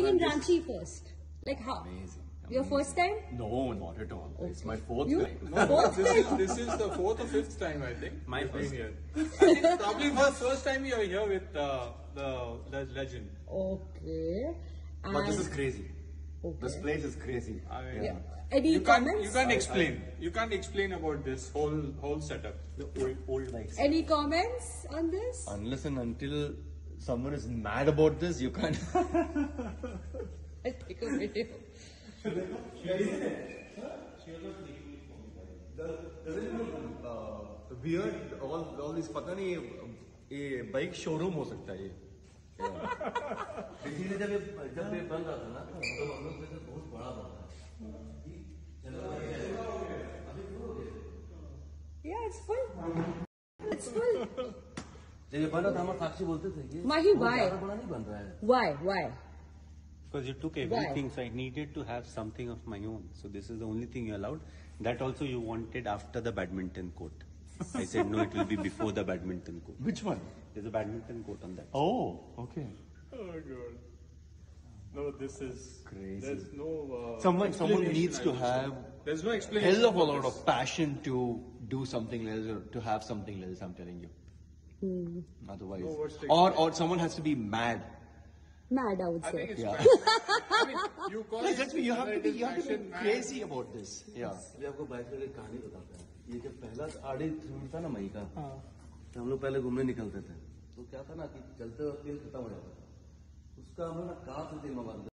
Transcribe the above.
in Ranchi first? Like how? Amazing. Your first time? No, not at all. It's my fourth You- time. No, this is the fourth or fifth time, I think. My you've been first. here. I think probably for the first time you're here with the legend. Okay. But this And- is crazy. Okay. This place is crazy. I mean, Yeah. Any you can't comments? you can't explain. You can't explain about this whole setup. The old bikes. Any comments on this? Unless and until someone is mad about this, you can't. I'll take a video. Weird, all these पता नहीं ये bike showroom हो सकता है ये. इसीलिए जब ये बन रहा था ना तो हम लोग से बहुत बड़ा बना था. Yeah, it's full. It's full. जब ये बन रहा था हमारे साक्षी बोलते थे कि Mahi, बहुत why? ज्यादा बड़ा नहीं बन रहा है. Why? Why? Because you took everything, so I needed to have something of my own. So this is the only thing you allowed. That also you wanted after the badminton court. I said no, it will be before the badminton court. Which one? There's a badminton court on that. Oh, okay. Oh god. No, this is Crazy. There's no. Someone explanation, needs I to would say. have There's no explanation. hell of a for lot this. of passion to do something else or to have something else. I'm telling you. Otherwise, No words to or someone has to be mad. Mad, I would I say. think it's Yeah. passion. I mean, you call Yes, it. that's me. You have to be passion, man. crazy about this. Yeah. ये आपको bike का एक कहानी बताता है. ये जब पहला आड़ी थ्रू था ना मई का, तो हम लोग पहले घूमने निकलते थे. तो क्या था ना कि चलते वक्त तेल खत्म हो जाता था. उसका हम लोग ना कार से तेल मंगवाते